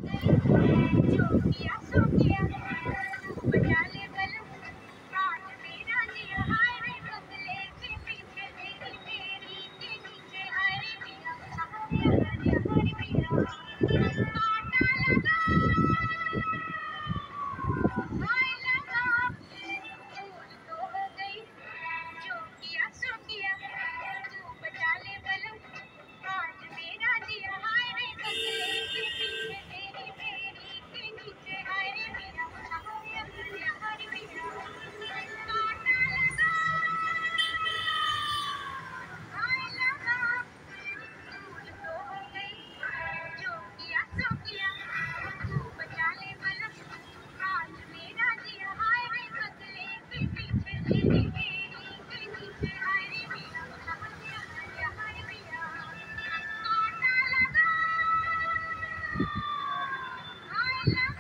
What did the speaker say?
जो किया सो किया, तू बचा ले कलम, आज मेरा जिया हाय रे बदले के पीछे तेरी तेरी के नीचे हाय रे मिया हाय रे मिया काटा लगा हाय लगा भूल तो हो गई जो किया सो किया तू बचा ले कलम आज मेरा जिया हाय रे बदले के पीछे तेरी तेरी के नीचे हाय रे मिया हाय रे मिया काटा लगा हाय लगा भूल तो हो गई जो किया सो किया तू बचा ले कलम आज मेरा जिया हाय रे बदले के पीछे तेरी तेरी के नीचे हाय रे मिया हाय रे मिया काटा लगा हाय लगा